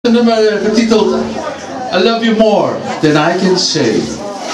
Een nummer getiteld I Love You More Than I Can Say.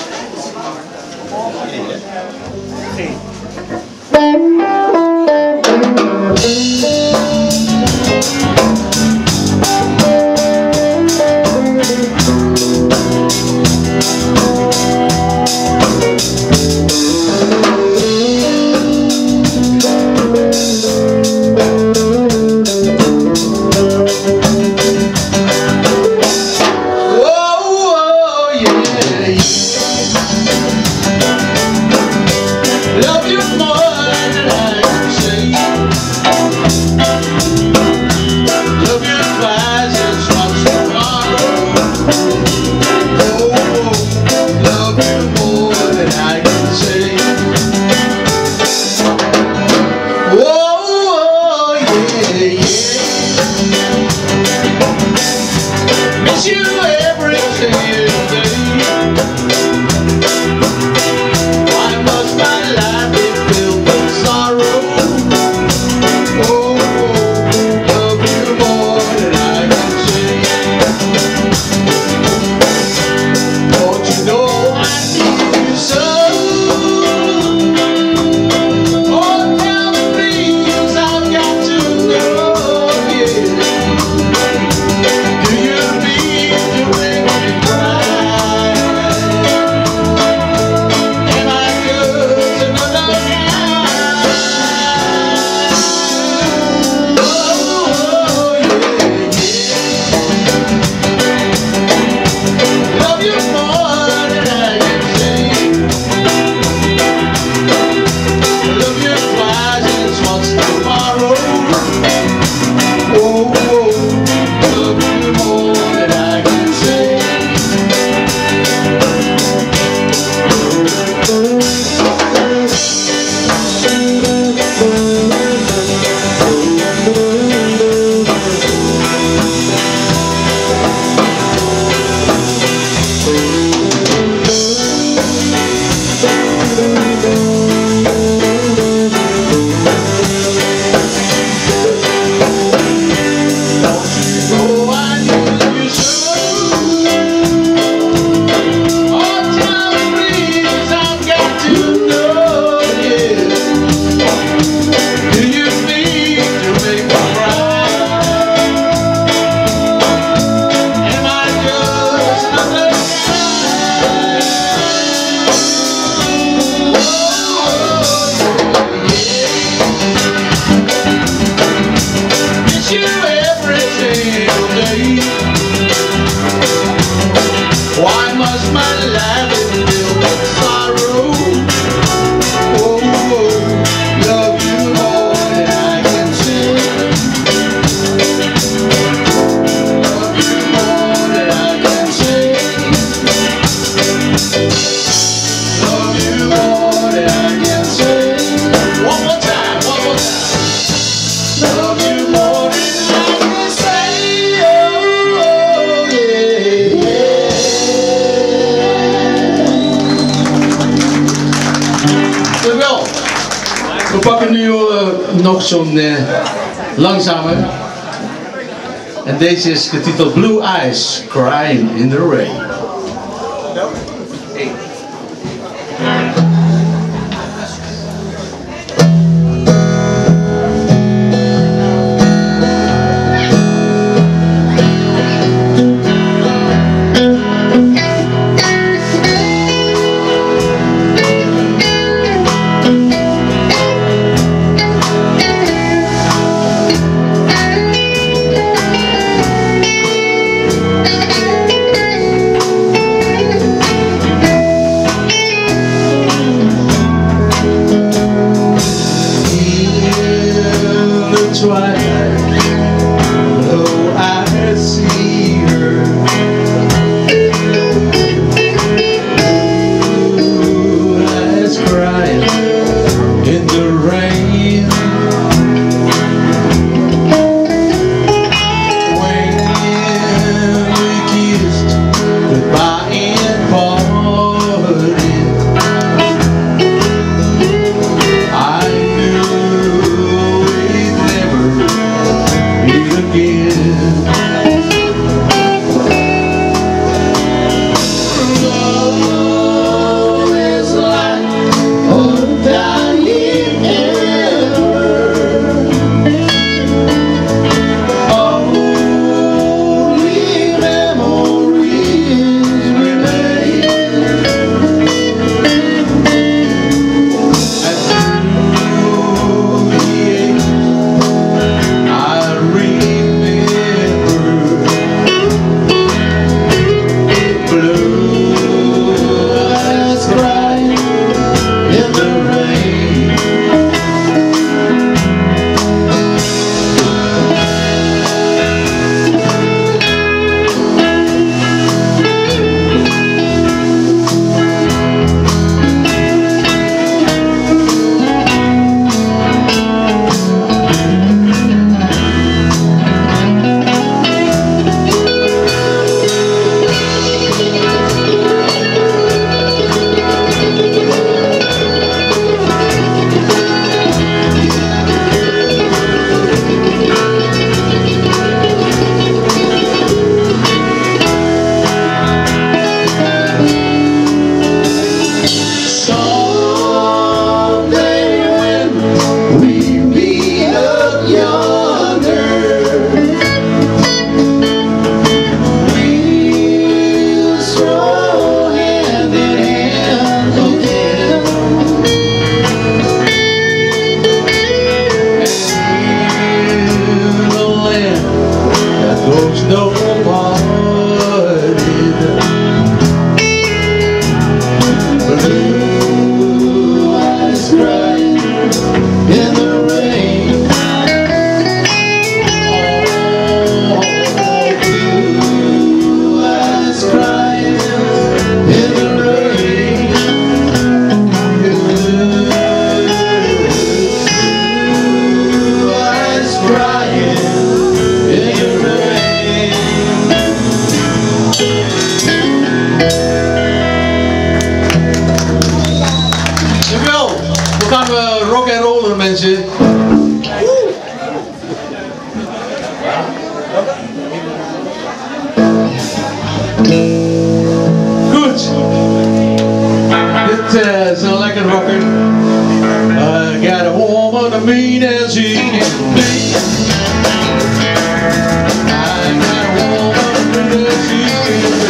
We pakken nu nog zo'n langzame. En deze is getiteld Blue Eyes Crying in the Rain. Goed. Dit is een lekker rocker. I got a woman as mean as he can be. I got a woman as mean as he can be.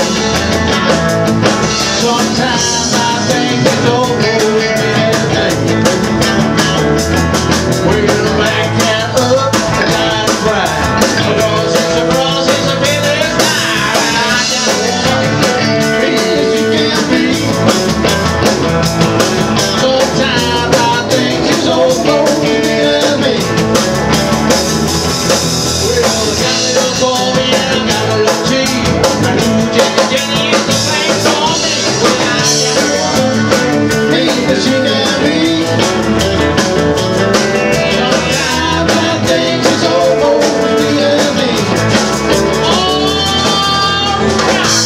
Sometimes I think it's over with me. With a black cat up and I cry. Because it's a village night. I got a woman as mean as he can be. Sometimes I think it's over with me. Well, the got a little boy and I got a little tea. I knew Jenny is the thing for me. Well, I got a woman mean as she can be. Sometimes I think it's over with me. Oh, rock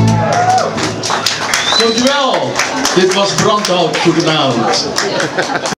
Dankjewel. Dit was Brandhout. Goedenavond.